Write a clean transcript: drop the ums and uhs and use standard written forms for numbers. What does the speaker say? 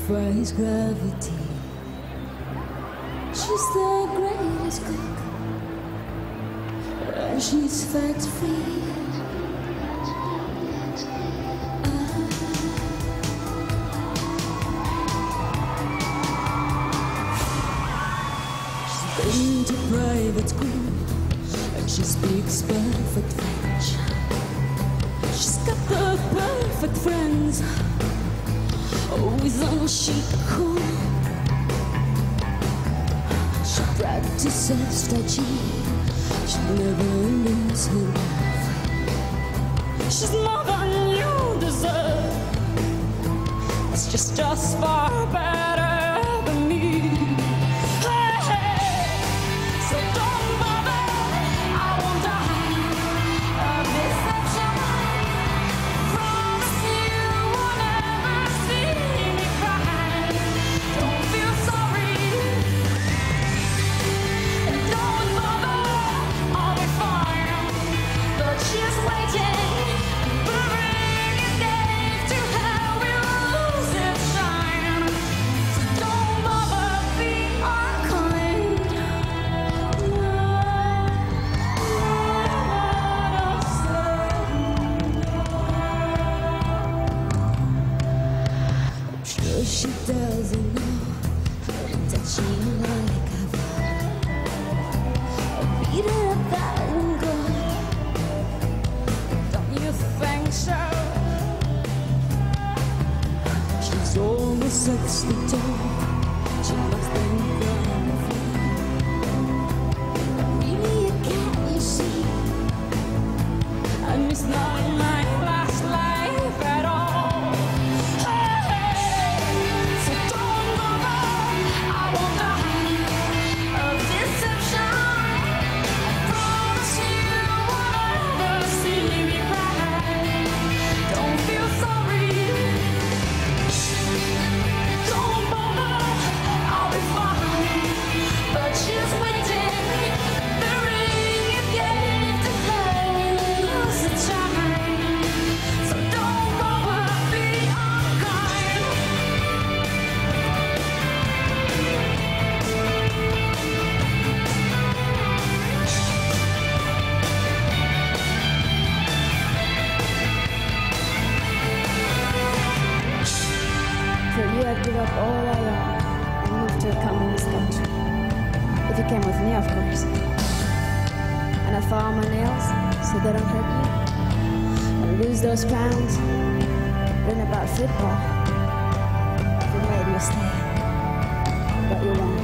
defies gravity. She's the greatest cook, and she's fat-free. She's been to private school, and she speaks perfect French. She's got the perfect friends, always on chic cool. She practices Tai Chi, she never loses her love. She's more than you deserve, it's just far better than me. Hey, hey, so don't bother, I won't die of deception. Promise you won't ever see me cry. Don't feel sorry, and don't bother, I'll be fine. But she's waiting, burning a gate to hell, we'll lose its shine. So don't bother, be unkind. I'm sure she doesn't know how to touch you like I've beat her up that one good. Don't you think so? She's almost 60 tall, she must think wonderful. Really a cat, you see, and it's not my last life at all. Hey, hey, so don't bother, I won't die of deception. I promise you won't ever see me cry. Don't feel sorry, don't bother, I'll be fine. But she's waiting, the ring you gave to her lose its shine. So don't bother, be unkind. For you, I'd give up all I own and move to a communist country. If you came with me, of course. And I file my nails so they don't hurt you. And lose those pounds. Learn about football. If it made you stay, but you won't.